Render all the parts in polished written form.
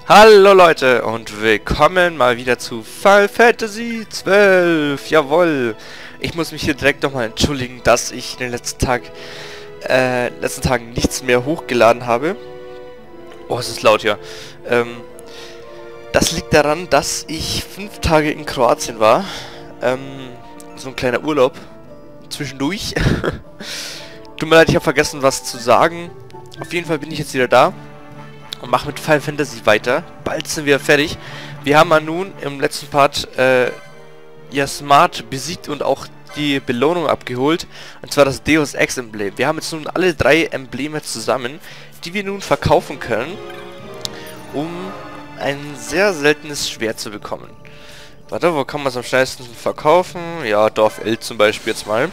Hallo Leute und willkommen mal wieder zu Final Fantasy 12. Jawohl. Ich muss mich hier direkt nochmal entschuldigen, dass ich in den letzten Tagen nichts mehr hochgeladen habe. Oh, es ist laut hier. Das liegt daran, dass ich 5 Tage in Kroatien war. So ein kleiner Urlaub zwischendurch. Tut mir leid, ich habe vergessen, was zu sagen. Auf jeden Fall bin ich jetzt wieder da und mache mit Final Fantasy weiter. Bald sind wir fertig. Wir haben ja nun im letzten Part Yasmart besiegt und auch die Belohnung abgeholt. Und zwar das Deus Ex Emblem. Wir haben jetzt nun alle 3 Embleme zusammen, die wir nun verkaufen können, um ein sehr seltenes Schwert zu bekommen. Warte, wo kann man es am schnellsten verkaufen? Ja, Dorf L zum Beispiel jetzt mal.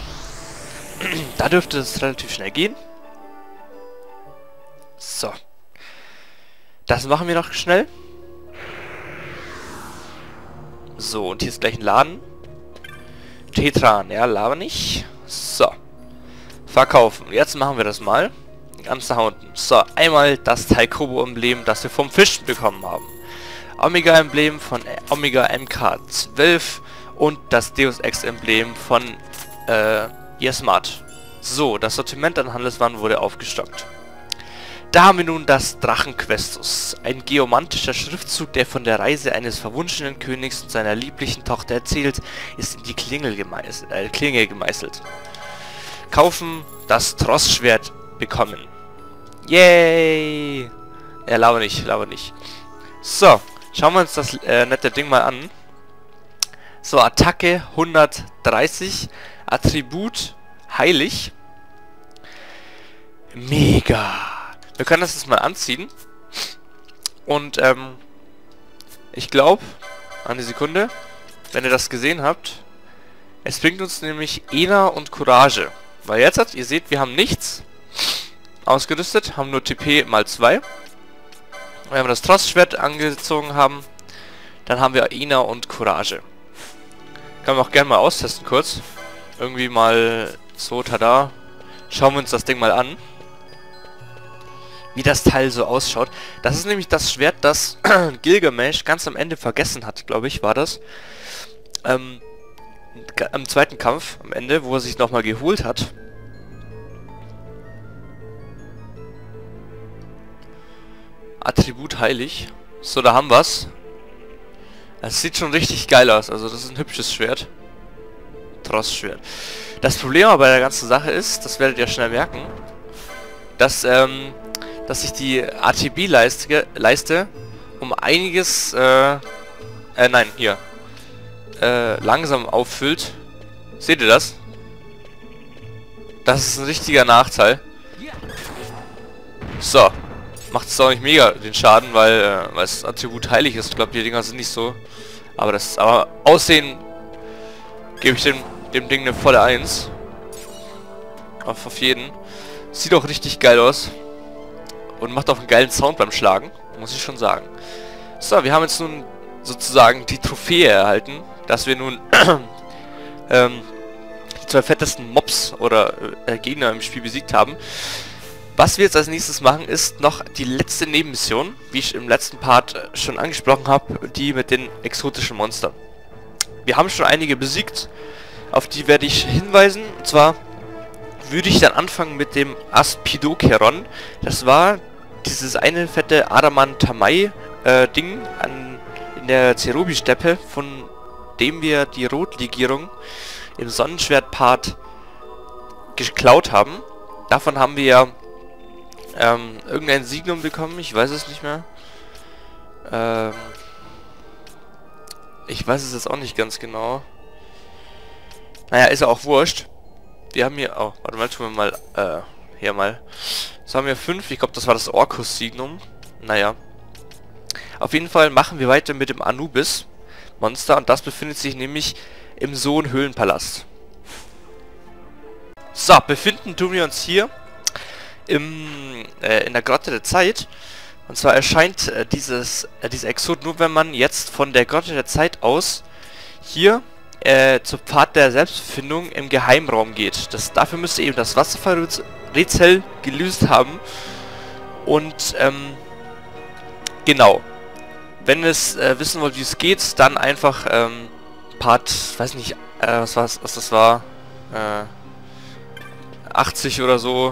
Da dürfte es relativ schnell gehen. So. Das machen wir noch schnell. So, und hier ist gleich ein Laden. Tetran, ja, laber nicht. So. Verkaufen. Jetzt machen wir das mal. Ganz nach unten. So, einmal das Taikobo-Emblem, das wir vom Fisch bekommen haben. Omega-Emblem von Omega MK12 und das Deus Ex-Emblem von Yasmart. So, das Sortiment an Handelswaren wurde aufgestockt. Da haben wir nun das Drachenquestus, ein geomantischer Schriftzug, der von der Reise eines verwunschenen Königs und seiner lieblichen Tochter erzählt, ist in die Klinge gemeißelt. Kaufen, das Trossschwert bekommen. Yay! Ja, laber nicht. So, schauen wir uns das nette Ding mal an. So, Attacke 130, Attribut heilig. Mega! Wir können das jetzt mal anziehen. Und, ich glaube, eine Sekunde, wenn ihr das gesehen habt, es bringt uns nämlich Ena und Courage. Weil jetzt, ihr seht, wir haben nichts ausgerüstet, haben nur TP mal 2. Wenn wir das Trossschwert angezogen haben, dann haben wir Ena und Courage. Können wir auch gerne mal austesten kurz. Irgendwie mal so, tada. Schauen wir uns das Ding mal an. Wie das Teil so ausschaut. Das ist nämlich das Schwert, das Gilgamesh ganz am Ende vergessen hat, glaube ich, war das. Am zweiten Kampf, am Ende, wo er sich nochmal geholt hat. Attribut heilig. So, da haben wir's. Das sieht schon richtig geil aus. Also das ist ein hübsches Schwert. Trossschwert. Das Problem aber bei der ganzen Sache ist, das werdet ihr schnell merken, dass sich die ATB-Leiste um einiges, langsam auffüllt. Seht ihr das? Das ist ein richtiger Nachteil. So. Macht es auch nicht mega den Schaden, weil das Attribut heilig ist. Ich glaube, die Dinger sind nicht so. Aber Aussehen gebe ich dem Ding eine volle 1. Auf jeden. Sieht auch richtig geil aus. Und macht auch einen geilen Sound beim Schlagen. Muss ich schon sagen. So, wir haben jetzt nun sozusagen die Trophäe erhalten. Dass wir nun die 2 fettesten Mobs oder Gegner im Spiel besiegt haben. Was wir jetzt als nächstes machen, ist noch die letzte Nebenmission, wie ich im letzten Part schon angesprochen habe, die mit den exotischen Monstern. Wir haben schon einige besiegt, auf die werde ich hinweisen. Und zwar würde ich dann anfangen mit dem Aspidokeron. Das war dieses eine fette Adamantamai Ding in der Cerobi-Steppe, von dem wir die Rotlegierung im Sonnenschwert-Part geklaut haben. Davon haben wir ja irgendein Signum bekommen, ich weiß es nicht mehr. Ich weiß es jetzt auch nicht ganz genau. Naja, ist ja auch wurscht. Wir haben hier... Oh, warte mal, tun wir mal... hier mal. Das haben wir 5. Ich glaube, das war das Orcus-Signum. Naja. Auf jeden Fall machen wir weiter mit dem Anubis-Monster. Und das befindet sich nämlich im Sohn-Höhlenpalast. So, befinden tun wir uns hier in der Grotte der Zeit. Und zwar erscheint dieser Exot nur, wenn man jetzt von der Grotte der Zeit aus hier zur Pfad der Selbstfindung im Geheimraum geht. Dafür müsst ihr eben das Wasserfallrätsel gelöst haben. Und Genau. Wenn ihr es wissen wollt, wie es geht, dann einfach Part, weiß nicht, was das war, 80 oder so.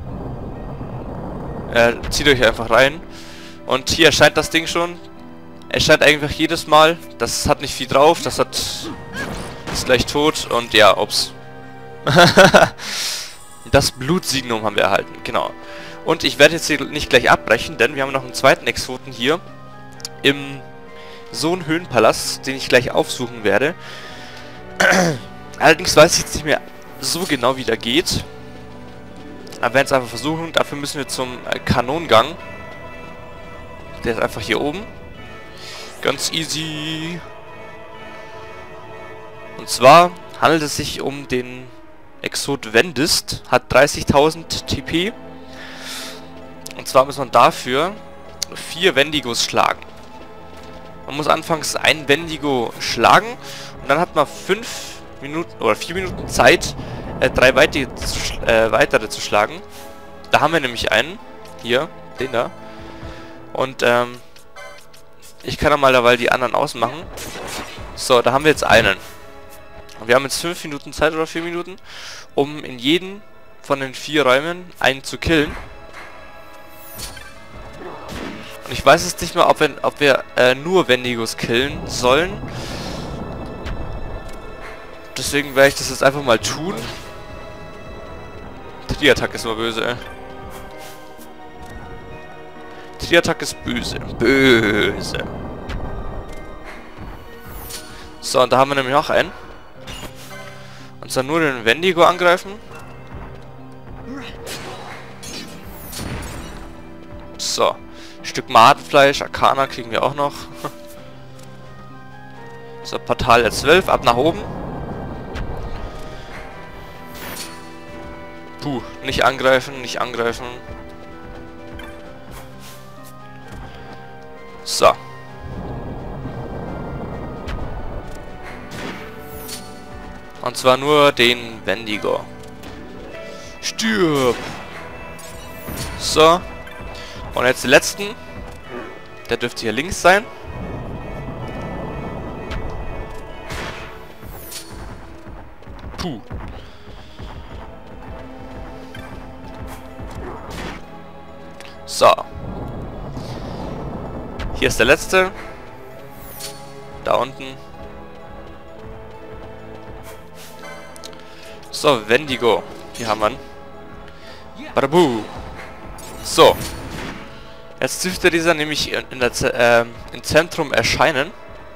Zieht euch einfach rein. Und hier erscheint das Ding schon. Erscheint einfach jedes Mal. Das hat nicht viel drauf. Ist gleich tot. Und ja, ups. Das Blutsignum haben wir erhalten. Genau. Und ich werde jetzt hier nicht gleich abbrechen, denn wir haben noch einen zweiten Exoten hier. Im Sohn-Höhenpalast, den ich gleich aufsuchen werde. Allerdings weiß ich jetzt nicht mehr so genau, wie der geht. Aber wir werden es einfach versuchen. Dafür müssen wir zum Kanonengang. Der ist einfach hier oben. Ganz easy. Und zwar handelt es sich um den Exot Vendist. Hat 30.000 TP. Und zwar muss man dafür 4 Wendigos schlagen. Man muss anfangs ein Wendigo schlagen. Und dann hat man 5 Minuten oder 4 Minuten Zeit, 3 weitere zu schlagen. Da haben wir nämlich einen. Hier, den da. Und ich kann dann mal derweil die anderen ausmachen. So, da haben wir jetzt einen. Und wir haben jetzt 5 Minuten Zeit oder 4 Minuten, um in jeden von den 4 Räumen einen zu killen. Und ich weiß jetzt nicht mehr, ob wir nur Wendigos killen sollen. Deswegen werde ich das jetzt einfach mal tun. Tri-Attack ist immer böse, ey. Tri-Attack ist böse. Böse. So, und da haben wir nämlich noch einen. Und zwar nur den Wendigo angreifen. So. Stück Madenfleisch, Arcana kriegen wir auch noch. So, Portal 12, ab nach oben. Puh, nicht angreifen, nicht angreifen. So. Und zwar nur den Wendigo. Stirb! So. Und jetzt den letzten. Der dürfte hier links sein. Puh. So. Hier ist der letzte. Da unten. So, Wendigo. Hier haben wir ihn. Badabu. So. Jetzt dürfte dieser nämlich im Zentrum erscheinen.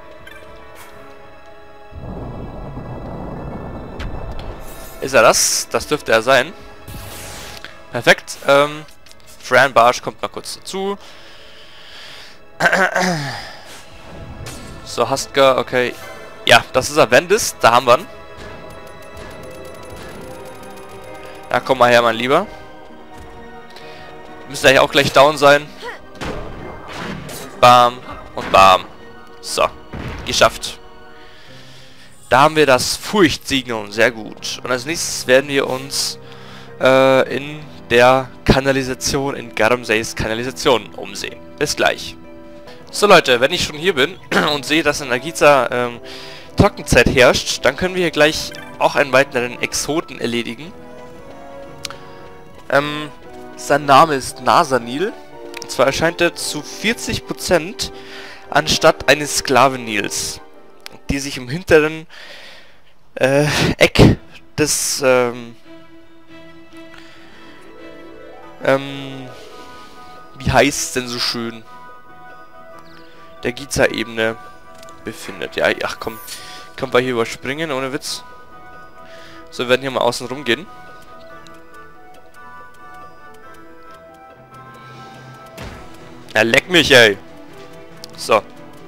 Ist er das? Das dürfte er sein. Perfekt. Fran Barsch kommt mal kurz dazu. So, Hastgar, okay. Ja, das ist er, Vendis. Da haben wir ihn. Ja, komm mal her, mein Lieber. Müsste eigentlich auch gleich down sein. Bam und bam. So, geschafft. Da haben wir das Furchtsignum, sehr gut. Und als nächstes werden wir uns in der Kanalisation, in Garmseys Kanalisation umsehen. Bis gleich. So Leute, wenn ich schon hier bin und sehe, dass in Nagitsa Trockenzeit herrscht, dann können wir hier gleich auch einen weiteren Exoten erledigen. Sein Name ist Nasanil. Und zwar erscheint er zu 40% anstatt eines Sklaven-Nils, die sich im hinteren Eck des wie heißt es denn so schön? Der Giza-Ebene befindet. Ja, ach komm. Können wir hier überspringen, ohne Witz. So, wir werden hier mal außen rum gehen. Ja, leck mich, ey. So.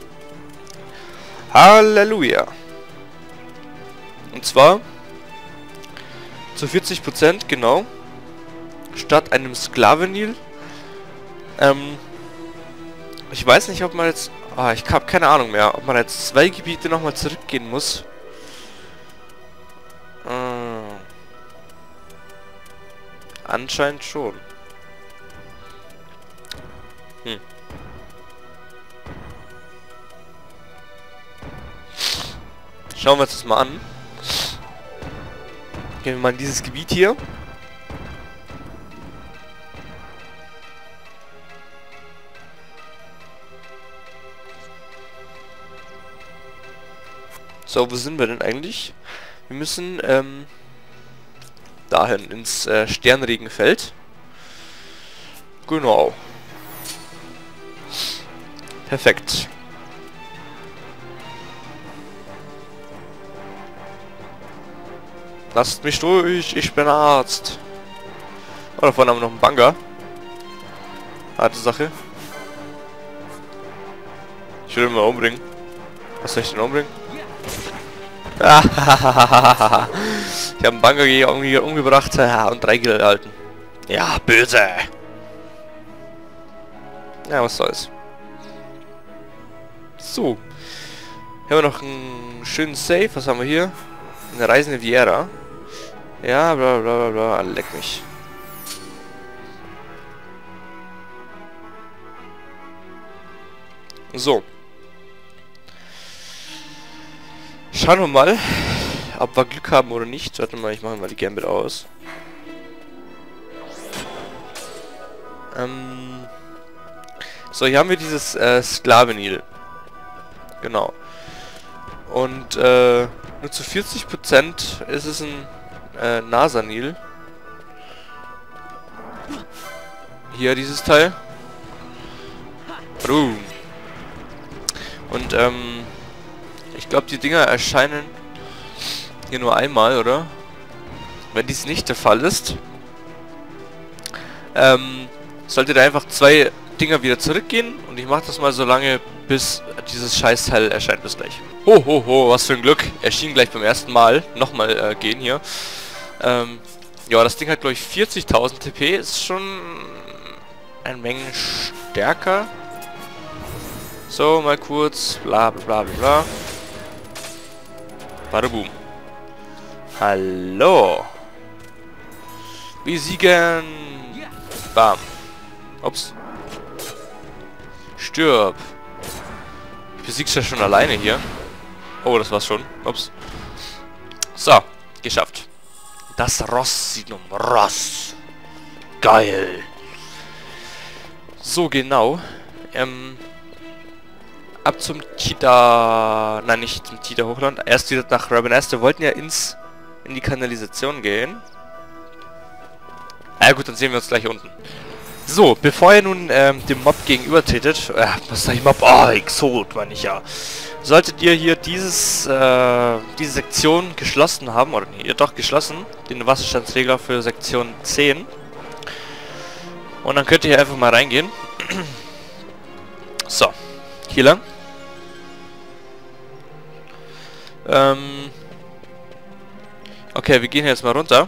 Halleluja. Und zwar zu 40%, genau. Statt einem Sklavenil. Ich weiß nicht, ob man jetzt... Ah, ich habe keine Ahnung mehr. Ob man jetzt 2 Gebiete nochmal zurückgehen muss. Anscheinend schon. schauen wir uns das mal an. Gehen wir mal in dieses Gebiet hier. So, wo sind wir denn eigentlich? Wir müssen, dahin, ins Sternregenfeld. Genau. Perfekt. Lasst mich durch, ich bin Arzt. Oh, da vorne haben wir noch einen Bunker. Harte Sache. Ich will ihn mal umbringen. Was soll ich denn umbringen? Ich habe einen Bunker irgendwie umgebracht und 3 Kill erhalten. Ja, böse. Ja, was soll's. So. Hier haben wir noch einen schönen Save. Was haben wir hier? Eine reisende Viera. Ja, bla bla bla bla. Leck mich. So. Schauen wir mal, ob wir Glück haben oder nicht. Warte mal, ich mache mal die Gambit aus. So, hier haben wir dieses Sklavenil. Genau. Und nur zu 40% ist es ein Nasanil. Hier dieses Teil. Boom. Und ich glaube, die Dinger erscheinen hier nur einmal, oder? Wenn dies nicht der Fall ist, solltet ihr einfach 2 Dinger wieder zurückgehen und ich mache das mal so lange, bis dieses Scheißteil erscheint. Bis gleich. Ho, ho, ho, was für ein Glück. Erschien gleich beim ersten Mal. Nochmal gehen hier. Ja, das Ding hat, glaube ich, 40.000 TP. Ist schon eine Menge stärker. So, mal kurz. Bla, bla, bla, bla. Badaboom. Hallo. Wir siegen. Bam. Ups. Stirb. Ich besieg's ja schon alleine hier. Oh, das war's schon. Ups. So, geschafft. Das Ross-Signum. Ross. Geil. So, genau. Ab zum Tita... Nein, nicht zum Tita-Hochland. Erst wieder nach Ravenast. Wir wollten ja in die Kanalisation gehen. Ja gut, dann sehen wir uns gleich unten. So, bevor ihr nun dem Mob gegenübertretet... was sag ich Mob? Oh, Exot, meine ich ja. Solltet ihr hier diese Sektion geschlossen haben, oder nee, ihr doch geschlossen, den Wasserstandsregler für Sektion 10. Und dann könnt ihr hier einfach mal reingehen. So, hier lang. Okay, wir gehen jetzt mal runter.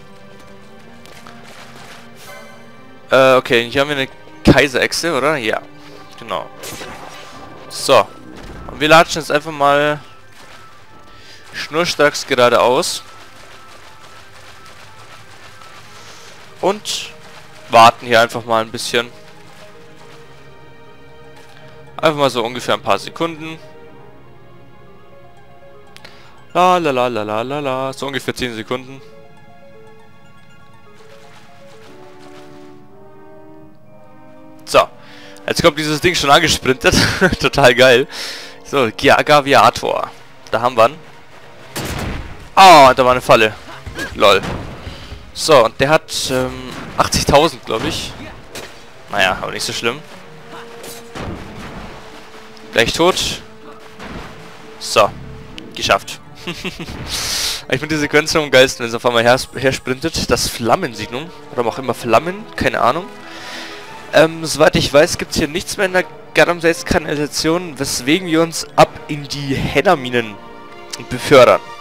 Okay, hier haben wir eine Kaiserechse, oder? Ja, genau. So. Und wir latschen jetzt einfach mal schnurstracks geradeaus. Und warten hier einfach mal ein bisschen. Einfach mal so ungefähr ein paar Sekunden. La la la la la la la. So ungefähr 10 Sekunden. So. Jetzt kommt dieses Ding schon angesprintet. Total geil. So, Gaviator. Da haben wir ihn. Oh, da war eine Falle. Lol. So, und der hat 80.000, glaube ich. Naja, aber nicht so schlimm. Gleich tot. So. Geschafft. Ich finde die Sequenz am geilsten, wenn es auf einmal her sprintet. Das Flammensignum. Oder auch immer Flammen. Keine Ahnung. Soweit ich weiß, gibt es hier nichts mehr in der Garam-Kanalisation, weswegen wir uns ab in die Henna-Minen befördern.